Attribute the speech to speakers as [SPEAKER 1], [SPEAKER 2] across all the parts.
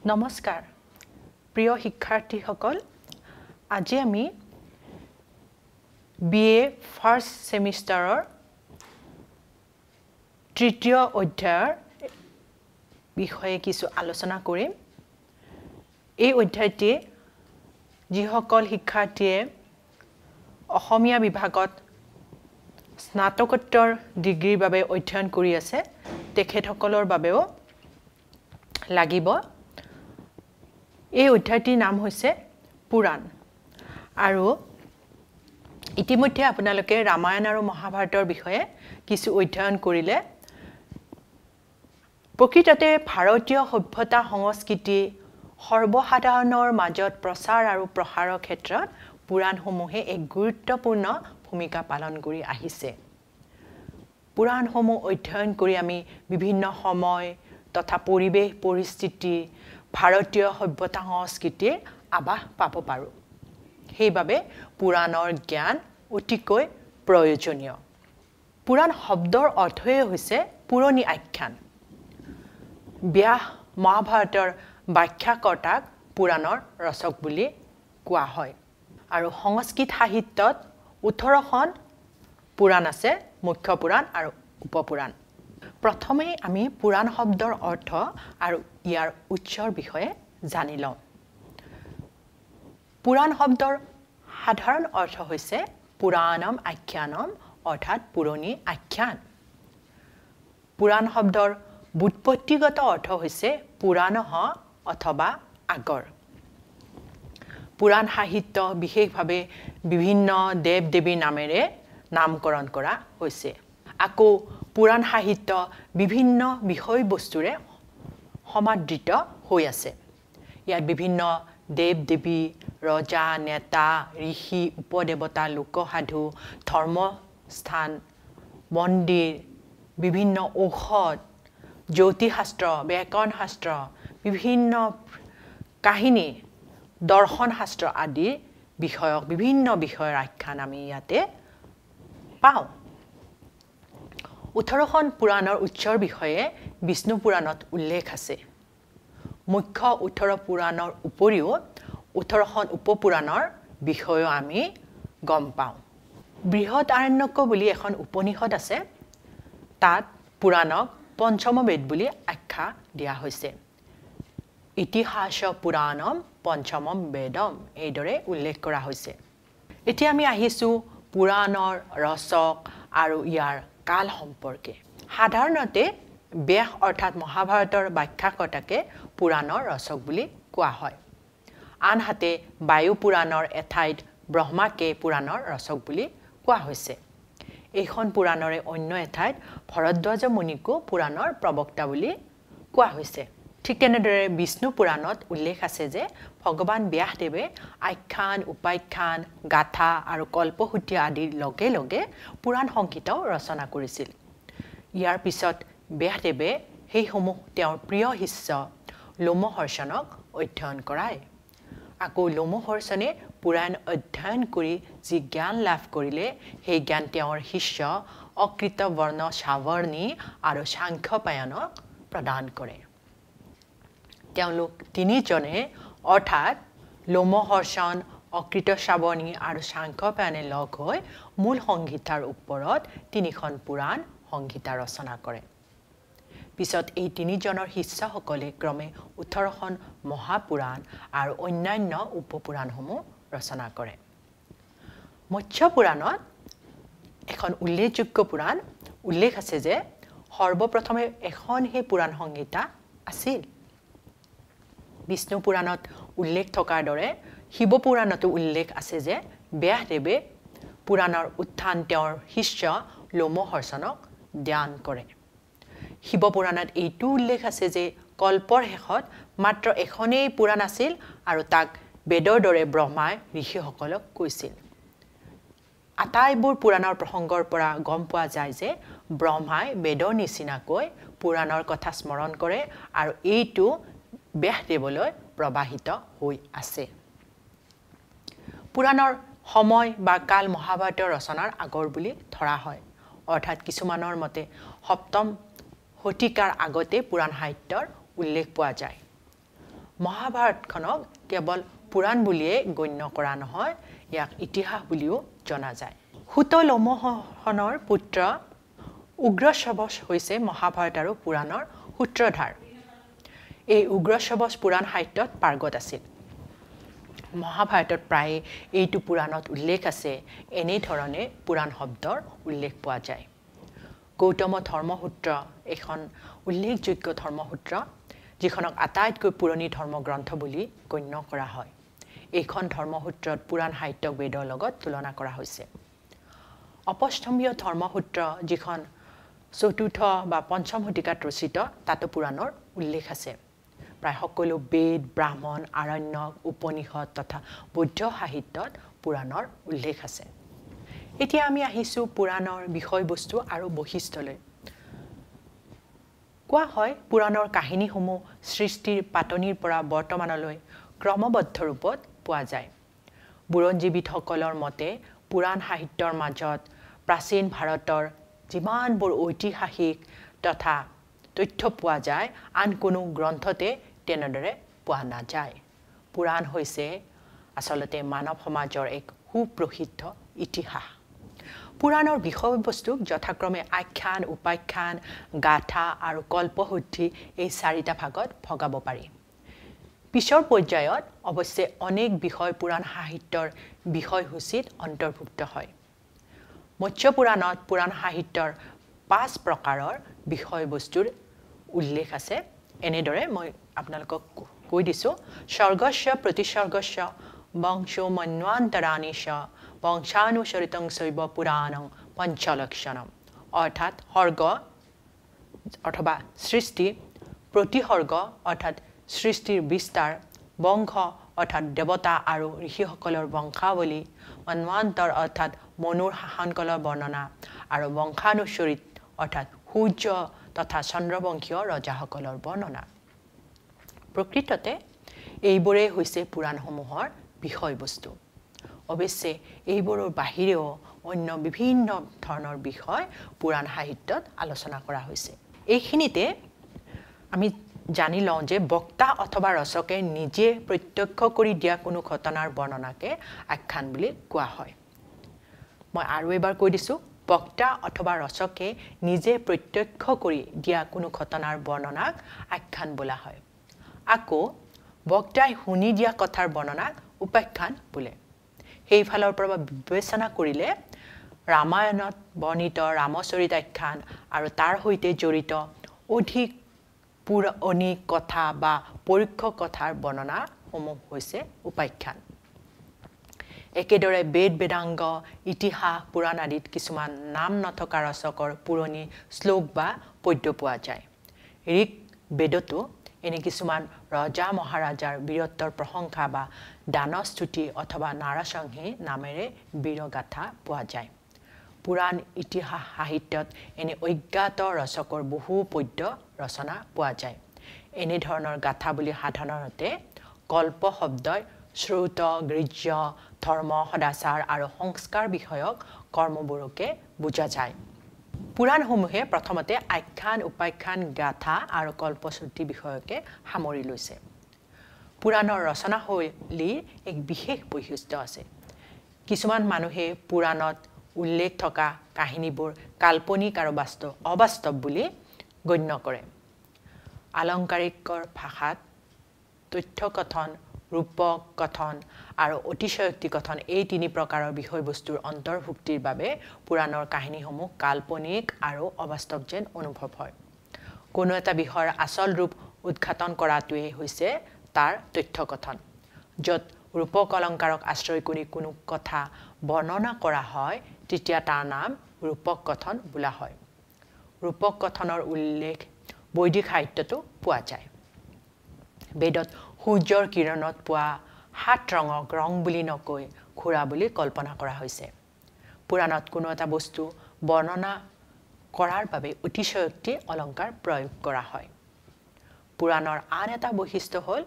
[SPEAKER 1] নমস্কাৰ প্ৰিয় শিক্ষাৰ্থীসকল আজি আমি BA ফাৰ্ষ্ট সেমিষ্টাৰৰ তৃতীয় অধ্যায়ৰ বিষয়ে কিছু আলোচনা কৰিম এই অধ্যায়টি যিসকল শিক্ষাৰ্থীয়ে অসমীয়া বিভাগত স্নাতকোত্তৰ ডিগ্ৰীৰ বাবে অধ্যয়ন কৰি আছে তেখেতসকলৰ বাবেও লাগিব এই অধ্যায়টিৰ নাম হৈছে পুৰাণ আৰু ইতিমধ্যে আপোনালোকে ৰামায়ণ আৰু মহাভাৰতৰ বিষয়ে কিছু অধ্যয়ন কৰিলে প্ৰকৃততে ভাৰতীয় সভ্যতা সংস্কৃতি সৰ্বসাধাৰণৰ মাজত প্ৰচাৰ আৰু প্ৰসাৰৰ ক্ষেত্ৰত পুৰাণসমূহে এক গুৰুত্বপূৰ্ণ ভূমিকা পালন কৰি আহিছে পুৰাণসমূহ অধ্যয়ন কৰি আমি বিভিন্ন সময় তথা পৰিবেশ পৰিস্থিতি ভাৰতীয় সভ্যতা সংস্কৃতিৰ আভাস পাব পাৰো সেইবাবে পুৰাণৰ জ্ঞান অতিকৈ প্ৰয়োজনীয় পুৰাণ শব্দৰ অৰ্থই হৈছে পুৰণি আখ্যান ব্যাস মহাভাৰতৰ ব্যাখ্যাকৰ্তাক পুৰাণৰ ৰচক বুলি কোৱা হয় আৰু সংস্কৃত সাহিত্যত 18খন পুৰাণ আছে মুখ্য পুৰাণ আৰু উপপুৰাণ প্ৰথমে আমি পুৰাণ শব্দৰ অৰ্থ আৰু ইয়াৰ উৎসৰ বিষয়ে জানি লওঁ পুৰাণ শব্দৰ সাধাৰণ অৰ্থ হৈছে পুৰাণম আখ্যানম অৰ্থাৎ পুৰণি আখ্যান পুৰাণ শব্দৰ ব্যুৎপত্তিগত অৰ্থ হৈছে পুৰাণহ অথবা আগৰ পুৰাণ সাহিত্য বিশেষভাৱে বিভিন্ন দেৱ দেৱীৰ নামেৰে নামকৰণ কৰা হৈছে আকৌ পুৰাণ সাহিত্য বিভিন্ন বিষয়বস্তুৰে সমাদৃত হৈ আছে ইয়াত বিভিন্ন দেৱ দেৱী ৰজা নেতা ঋষি উপদেৱতা লোকসাধু ধৰ্মস্থান মন্দিৰ বিভিন্ন ঔষধ জ্যোতিষশাস্ত্ৰ ব্যাকৰণ শাস্ত্ৰ বিভিন্ন কাহিনী দৰ্শন শাস্ত্ৰ আদি বিষয়ক বিভিন্ন বিষয়ৰ আখ্যান আমি ইয়াতে পাওঁ 18খন পুৰাণৰ উৎসৰ বিষয়ে বিষ্ণু পুৰাণত উল্লেখ আছে মুখ্য 18 পুৰাণৰ উপৰিও 18খন উপপুৰাণৰ বিষয়ে আমি গম পাওঁ বৃহৎ আৰণ্যক বুলি এখন উপনিষদ আছে তাত পুৰাণক পঞ্চম বেদ বুলি আখ্যা দিয়া হৈছে ইতিহাস পুৰাণম পঞ্চমম বেদম এইদৰে উল্লেখ কৰা হৈছে এতিয়া আমি আহিছো পুৰাণৰ ৰচক আৰু ইয়াৰ কাল সম্পৰ্কে সাধাৰণতে ব্যাস অৰ্থাৎ মহাভাৰতৰ ব্যাখ্যাকৰ্তাকে পুৰাণৰ ৰচক বুলি কোৱা হয় আনহাতে বায়ু পুৰাণৰ এঠাইত ব্ৰহ্মাকে পুৰাণৰ ৰচক বুলি কোৱা হৈছে এইখন পুৰাণৰে অন্য এঠাইত ভৰদ্বাজ মুনিকো পুৰাণৰ প্ৰবক্তা বুলি কোৱা হৈছে ঠিক তেনেদৰে বিষ্ণু পুৰাণত উল্লেখ আছে যে ভগৱান ব্যাসদেৱে আখ্যান উপাখ্যান গাথা আৰু কল্পসূত্ৰী আদিৰ লগে লগে পুৰাণ সংহিতাও ৰচনা কৰিছিল ইয়াৰ পিছত ব্যাসদেৱে সেইসমূহ তেওঁৰ প্ৰিয় শিষ্য লোমহৰ্ষণক অধ্যয়ন কৰায় আকৌ লোমহৰ্ষণে পুৰাণ অধ্যয়ন কৰি যি জ্ঞান লাভ কৰিলে সেই জ্ঞান তেওঁৰ শিষ্য অকৃতবৰ্ণ সাৱৰ্ণী আৰু সাংখ্যপায়নক প্ৰদান কৰে তেওঁলোক তিনিজনে অৰ্থাৎ লোমহৰ্ষণ অকৃত সাৱৰ্ণী আৰু সাংখ্যপায়নে লগ হৈ মূল সংহিতাৰ ওপৰত তিনিখন পুৰাণ সংহিতা ৰচনা কৰে পিছত এই তিনিজনৰ শিষ্যসকলে ক্ৰমে 18খন মহাপুৰাণ আৰু অন্যান্য উপপুৰাণসমূহ ৰচনা কৰে মৎস্য পুৰাণত এখন উল্লেখযোগ্য পুৰাণ উল্লেখ আছে যে সৰ্বপ্ৰথমে এখন হে পুৰাণ সংহিতা আছিল বিষ্ণু পুৰাণত উল্লেখ থকাৰ দৰে শিৱ পুৰাণতো উল্লেখ আছে যে ব্যাসদেৱে পুৰাণৰ উত্থান তেওঁৰ শিষ্য লোমহৰ্ষণক ধ্যান কৰে শিৱ পুৰাণত এইটো উল্লেখ আছে যে কল্পৰ শেষত মাত্ৰ এখনেই পুৰাণ আছিল আৰু তাক বেদৰ দৰে ব্ৰহ্মাই ঋষিসকলক কৈছিল আটাইবোৰ পুৰাণৰ প্ৰসংগৰ পৰা গম পোৱা যায় যে ব্ৰহ্মাই বেদৰ নিচিনাকৈ পুৰাণৰ কথা স্মৰণ কৰে আৰু এইটো ব্যাসদেৱলৈ প্ৰবাহিত হৈ আছে পুৰাণৰ সময় বা কাল মহাভাৰতৰ ৰচনাৰ আগৰ বুলি ধৰা হয় অৰ্থাৎ কিছুমানৰ মতে সপ্তম শতিকাৰ আগতে পুৰাণ সাহিত্যৰ উল্লেখ পোৱা যায় মহাভাৰতখনক কেৱল পুৰাণ বুলিয়ে গণ্য কৰা নহয় ইয়াক ইতিহাস বুলিও জনা যায় হুতলমোহনৰ পুত্ৰ উগ্ৰশ্ৰৱস হৈছে মহাভাৰত আৰু পুৰাণৰ সূত্ৰধাৰ এই উগ্ৰশ্ৰৱস পুৰাণ সাহিত্যত পাৰ্গত আছিল মহাভাৰতত প্ৰায় এইটো পুৰাণত উল্লেখ আছে এনে ধৰণে পুৰাণ শব্দৰ উল্লেখ পোৱা যায় গৌতম ধৰ্মসূত্ৰ এখন উল্লেখযোগ্য ধৰ্মসূত্ৰ যিখনক আটাইতকৈ পুৰণি ধৰ্মগ্ৰন্থ বুলি গণ্য কৰা হয় এইখন ধৰ্মসূত্ৰত পুৰাণ সাহিত্যক বেদৰ লগত তুলনা কৰা হৈছে অপষ্টম্ভীয় ধৰ্মসূত্ৰ যিখন চতুৰ্থ বা পঞ্চম শতিকাত ৰচিত তাতো পুৰাণৰ উল্লেখ আছে প্ৰায় সকলো বেদ ব্ৰাহ্মণ আৰণ্যক উপনিষদ তথা বৌদ্ধ সাহিত্যত পুৰাণৰ উল্লেখ আছে এতিয়া আমি আহিছো পুৰাণৰ বিষয়বস্তু আৰু বৈশিষ্ট্যলৈ কোৱা হয় পুৰাণৰ কাহিনীসমূহ সৃষ্টিৰ পাতনিৰ পৰা বৰ্তমানলৈ ক্ৰমবদ্ধ ৰূপত পোৱা যায় বুৰঞ্জীবিদসকলৰ মতে পুৰাণ সাহিত্যৰ মাজত প্ৰাচীন ভাৰতৰ যিমানবোৰ ঐতিহাসিক তথা তথ্য পোৱা যায় আন কোনো গ্ৰন্থতে তেনেদৰে পোৱা নাযায় পুৰাণ হৈছে আচলতে মানৱ সমাজৰ এক সুপ্ৰসিদ্ধ ইতিহাস পুৰাণৰ বিষয়বস্তুক যথাক্ৰমে আখ্যান উপাখ্যান গাথা আৰু কল্পশুদ্ধি এই চাৰিটা ভাগত ভগাব পাৰি পিছৰ পৰ্যায়ত অৱশ্যে অনেক বিষয় পুৰাণ সাহিত্যৰ বিষয়সূচীত অন্তৰ্ভুক্ত হয় মৎস্য পুৰাণত পুৰাণ সাহিত্যৰ 5 প্ৰকাৰৰ বিষয়বস্তুৰ উল্লেখ আছে এনেদৰে মই আপোনালোকক কৈ দিছো স্বৰ্গস্য প্ৰতিসৰ্গস্য বংশো মন্ৱান্তৰানিশ বংশানুসৰিতং শৈব পুৰাণং পঞ্চলক্ষণম অৰ্থাৎ সৰ্গ অথবা সৃষ্টি প্ৰতিসৰ্গ অৰ্থাৎ সৃষ্টিৰ বিস্তাৰ বংশ অৰ্থাৎ দেৱতা আৰু ঋষিসকলৰ বংশাৱলী মন্ৱান্তৰ অৰ্থাৎ মনুৰ শাসনকালৰ বৰ্ণনা আৰু বংশানুসৰিত অৰ্থাৎ সূৰ্য তথা চন্দ্ৰবংশীয় ৰজাসকলৰ বৰ্ণনা প্ৰকৃততে এইবোৰেই হৈছে পুৰাণসমূহৰ বিষয়বস্তু অৱশ্যে এইবোৰৰ বাহিৰেও অন্য বিভিন্ন ধৰণৰ বিষয় পুৰাণ সাহিত্যত আলোচনা কৰা হৈছে এইখিনিতে আমি জানি লওঁ যে বক্তা অথবা ৰচকে নিজে প্ৰত্যক্ষ কৰি দিয়া কোনো ঘটনাৰ বৰ্ণনাকে আখ্যান বুলি কোৱা হয় মই আৰু এবাৰ কৈ দিছো বক্তা অথবা ৰচকে নিজে প্ৰত্যক্ষ কৰি দিয়া কোনো ঘটনাৰ বৰ্ণনাক আখ্যান বোলা হয় আকৌ বক্তাই শুনি দিয়া কথাৰ বৰ্ণনাক উপাখ্যান বোলে সেইফালৰ পৰা বিবেচনা কৰিলে ৰামায়ণত বৰ্ণিত ৰামচৰিতাখ্যান আৰু তাৰ সৈতে জড়িত অধিক পুৰণি কথা বা পৰোক্ষ কথাৰ বৰ্ণনা সমূহ হৈছে উপাখ্যান একেদৰে বেদ বেদাংগ ইতিহাস পুৰাণ আদিত কিছুমান নাম নথকা ৰচকৰ পুৰণি শ্লোক বা পদ্য পোৱা যায় ঋক বেদতো এনে কিছুমান ৰজা মহাৰাজাৰ বীৰত্বৰ প্ৰশংসা বা দানস্তুতি অথবা নাৰাসংহী নামেৰে বীৰগাথা পোৱা যায় পুৰাণ ইতিহাস সাহিত্যত এনে অজ্ঞাত ৰচকৰ বহু পদ্য ৰচনা পোৱা যায় এনে ধৰণৰ গাথা বুলি সাধাৰণতে কল্প শব্দই শ্ৰুত গৃহ্য ধৰ্ম সদাচাৰ আৰু সংস্কাৰ বিষয়ক কৰ্মবোৰকে বুজা যায় পুৰাণসমূহে প্ৰথমতে আখ্যান উপাখ্যান গাথা আৰু কল্পশ্ৰুতি বিষয়কে সামৰি লৈছে পুৰাণৰ ৰচনাশৈলীৰ এক বিশেষ বৈশিষ্ট্য আছে কিছুমান মানুহে পুৰাণত উল্লেখ থকা কাহিনীবোৰ কাল্পনিক আৰু অবাস্তৱ বুলি গণ্য কৰে আলংকাৰিকৰ ভাষাত তথ্য কথন ৰূপক কথন আৰু অতিশয়োক্তি কথন এই তিনি প্ৰকাৰৰ বিষয়বস্তুৰ অন্তৰ্ভুক্তিৰ বাবে পুৰাণৰ কাহিনীসমূহ কাল্পনিক আৰু অবাস্তৱ যেন অনুভৱ হয় কোনো এটা বিষয়ৰ আচল ৰূপ উদ্ঘাটন কৰাটোৱে হৈছে তাৰ তথ্য কথন যত ৰূপক অলংকাৰক আশ্ৰয় কৰি কোনো কথা বৰ্ণনা কৰা হয় তেতিয়া তাৰ নাম ৰূপক কথন বোলা হয় ৰূপক কথনৰ উল্লেখ বৈদিক সাহিত্যতো পোৱা যায় বেদত সূৰ্যৰ কিৰণত পোৱা 7 ৰঙক ৰং বুলি নকৈ ঘোঁৰা বুলি কল্পনা কৰা হৈছে পুৰাণত কোনো এটা বস্তু বৰ্ণনা কৰাৰ বাবে অতিশয়োক্তি অলংকাৰ প্ৰয়োগ কৰা হয় পুৰাণৰ আন এটা বৈশিষ্ট্য হ'ল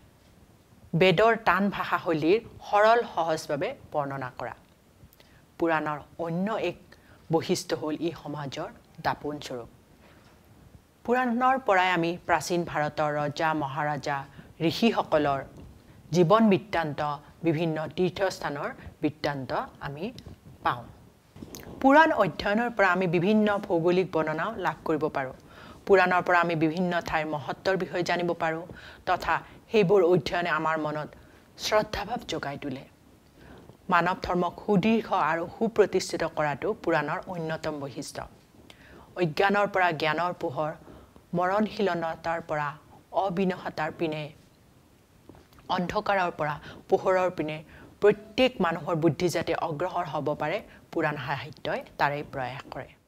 [SPEAKER 1] বেদৰ টান ভাষাশৈলীৰ সৰল সহজভাৱে বৰ্ণনা কৰা পুৰাণৰ অন্য এক বৈশিষ্ট্য হ'ল ই সমাজৰ দাপোন স্বৰূপ পুৰাণৰ পৰাই আমি প্ৰাচীন ভাৰতৰ ৰজা মহাৰাজা ঋষিসকলৰ জীৱন বৃত্তান্ত বিভিন্ন তীৰ্থস্থানৰ বৃত্তান্ত আমি পাওঁ পুৰাণ অধ্যয়নৰ পৰা আমি বিভিন্ন ভৌগোলিক বৰ্ণনা লাভ কৰিব পাৰোঁ পুৰাণৰ পৰা আমি বিভিন্ন ঠাইৰ মহত্বৰ বিষয়ে জানিব পাৰোঁ তথা সেইবোৰ অধ্যয়নে আমাৰ মনত শ্ৰদ্ধাভাৱ জগাই তোলে মানৱ ধৰ্মক সুদীৰ্ঘ আৰু সুপ্ৰতিষ্ঠিত কৰাটো পুৰাণৰ অন্যতম বৈশিষ্ট্য অজ্ঞানৰ পৰা জ্ঞানৰ পোহৰ মৰণশীলতাৰ পৰা অবিনহতাৰ পিনে অন্ধকাৰৰ পৰা পোহৰৰ পিনে প্ৰত্যেক মানুহৰ বুদ্ধি যাতে অগ্ৰসৰ হ'ব পাৰে পুৰাণ সাহিত্যই তাৰে প্ৰয়াস কৰে